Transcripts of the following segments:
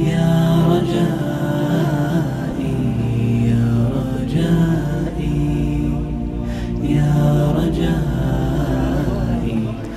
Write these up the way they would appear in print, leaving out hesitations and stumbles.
يا رجائي يا رجائي يا رجائي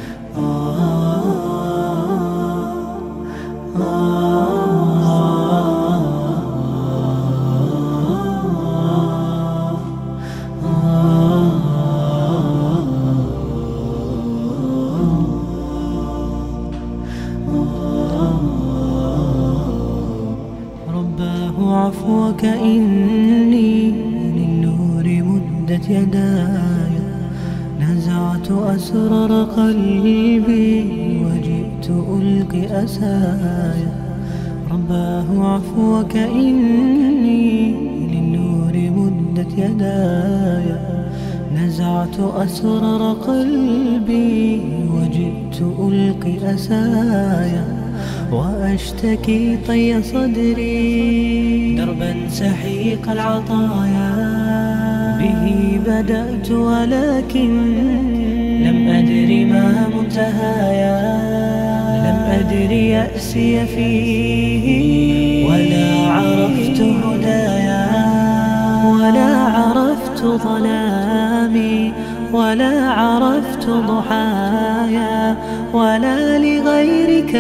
رباه عفوك إني للنور مدت يداي، نزعت أسرار قلبي وجئت ألقي أسايا. رباه عفوك إني للنور مدت يداي، نزعت أسرار قلبي وجئت ألقي أسايا، وأشتكي طي صدري دربا سحيق العطايا. به بدأت ولكن لم أدر ما منتهايا، لم أدر يأسي فيه ولا عرفت هدايا، ولا عرفت ظلامي ولا عرفت ضحايا، ولا لغيرك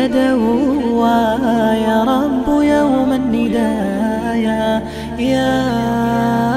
دوايا. رب يوم الندايا يا